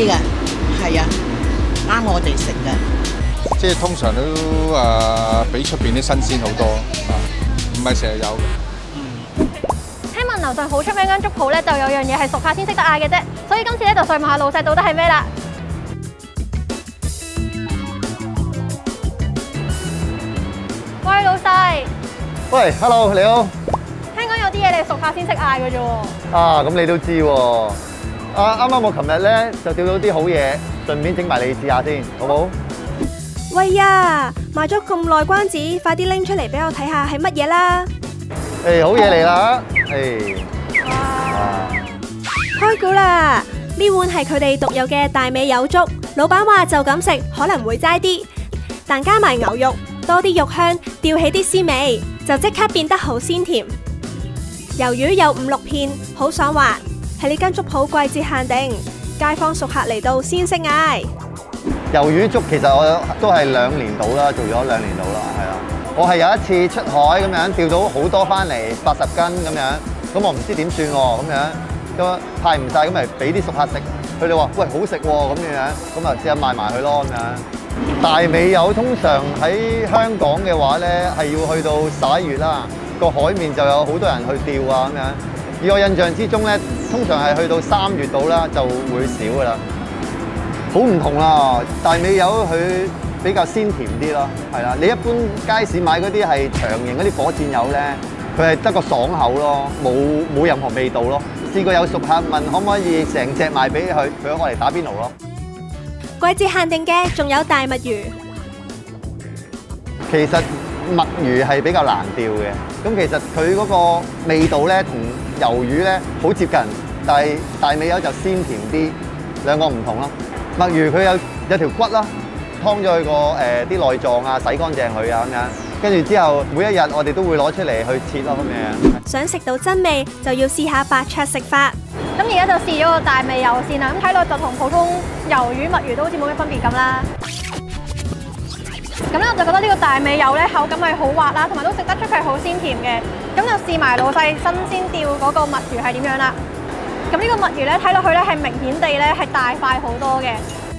嘅，係啊，啱我哋食嘅。 即係通常都比出邊啲新鮮好多唔係成日有嘅。 聽聞樓上好出名間粥鋪咧，就有樣嘢係熟客先識得嗌嘅啫，所以今次咧就上問下老細到底係咩啦。喂，老細。 喂 ，hello， 你好。 聽講有啲嘢你熟客先識嗌嘅啫喎。 啊，咁你都知喎。啱啱我琴日咧就釣到啲好嘢，順便整埋你試下先，好冇？ 喂呀，賣咗咁耐關子，快啲拎出嚟俾我睇下係乜嘢啦！ 好嘢嚟啦！ 哇！開估啦！呢碗係佢哋獨有嘅大尾柚粥，老闆話就咁食可能會齋啲，但加埋牛肉，多啲肉香，吊起啲鮮味，就即刻變得好鮮甜。魷魚有5-6片，好爽滑，係呢間粥鋪季節限定，街坊熟客嚟到先識嗌。 魷魚粥其實我都係2年到啦，做咗2年到啦，係啦。我係有一次出海咁樣釣到好多翻嚟，80斤咁樣，咁我唔知點算喎，咁樣咁派唔晒，咁咪俾啲熟客食。佢哋話：喂，好食喎，咁樣，咁啊試下賣埋佢咯，咁樣。大尾柚通常喺香港嘅話咧，係要去到11月啦，個海面就有好多人去釣啊，咁樣。以我印象之中咧，通常係去到3月到啦，就會少噶啦。好唔同啦，大尾柚佢比較鮮甜啲咯，係啦。你一般街市買嗰啲係長形嗰啲火箭柚咧，佢係得個爽口咯，冇任何味道咯。試過有熟客問可唔可以成隻賣俾佢，佢攞嚟打邊爐咯。 季節限定嘅仲有大墨魚。 其實墨魚係比較難釣嘅，咁其實佢嗰個味道咧同魷魚咧好接近，但係大尾柚就鮮甜啲，兩個唔同咯。墨魚佢有條骨啦，劏咗佢個啲內臟啊，洗乾淨佢啊咁樣，跟住之後每一日我哋都會攞出嚟去切咯咁樣。 想食到真味就要試下白灼食法。 咁而家就試咗個大尾柚先啦，咁睇落就同普通魷魚、墨魚都好似冇咩分別咁啦。咁咧我就覺得呢個大尾柚咧口感係好滑啦，同埋都食得出佢係好鮮甜嘅。咁就試埋老細新鮮釣嗰個墨魚係點樣啦。咁呢個墨魚咧睇落去咧係明顯地咧係大塊好多嘅。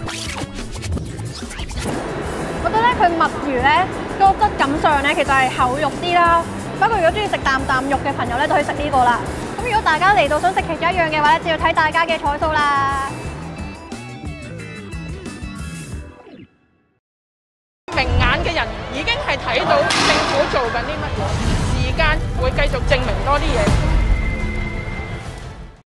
我覺得咧佢墨魚咧個質感上咧其實係厚肉啲啦。不過如果中意食啖肉嘅朋友咧，就可以食呢個啦。咁如果大家嚟到想食其中一樣嘅話咧，就要睇大家嘅彩數啦。 明眼嘅人已經係睇到政府做緊啲乜嘢，時間會繼續證明多啲嘢。